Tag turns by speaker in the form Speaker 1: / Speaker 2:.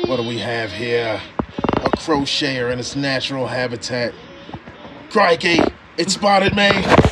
Speaker 1: What do we have here? A crocheter in its natural habitat. Crikey, it spotted me.